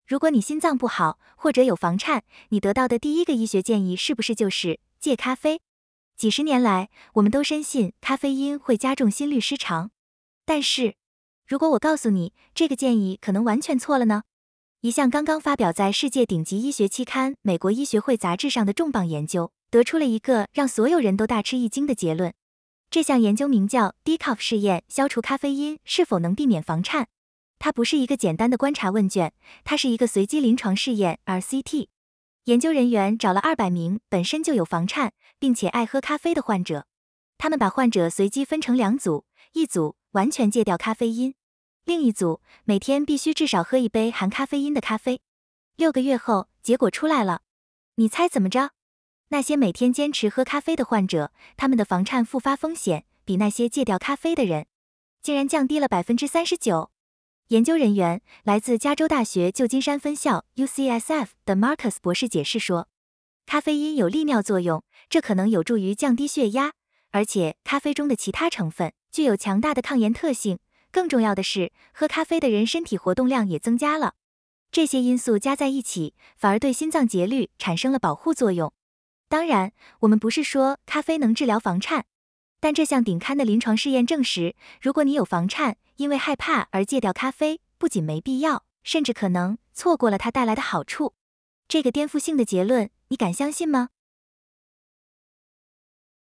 如果你心脏不好或者有房颤，你得到的第一个医学建议是不是就是戒咖啡？几十年来，我们都深信咖啡因会加重心律失常。但是，如果我告诉你这个建议可能完全错了呢？一项刚刚发表在世界顶级医学期刊《美国医学会杂志》上的重磅研究，得出了一个让所有人都大吃一惊的结论。这项研究名叫 Decaf 试验，消除咖啡因是否能避免房颤。它不是一个简单的观察问卷，它是一个随机临床试验 RCT。研究人员找了200名本身就有房颤，并且爱喝咖啡的患者。他们把患者随机分成2组，一组完全戒掉咖啡因，另一组每天必须至少喝1杯含咖啡因的咖啡。6个月后，结果出来了。你猜怎么着？那些每天坚持喝咖啡的患者，他们的房颤复发风险比那些戒掉咖啡的人竟然降低了 39%。研究人员来自加州大学旧金山分校 UCSF 的 Marcus 博士解释说，咖啡因有利尿作用，这可能有助于降低血压，而且咖啡中的其他成分具有强大的抗炎特性。更重要的是，喝咖啡的人身体活动量也增加了。这些因素加在一起，反而对心脏节律产生了保护作用。当然，我们不是说咖啡能治疗房颤，但这项顶刊的临床试验证实，如果你有房颤，因为害怕而戒掉咖啡，不仅没必要，甚至可能错过了它带来的好处。这个颠覆性的结论，你敢相信吗？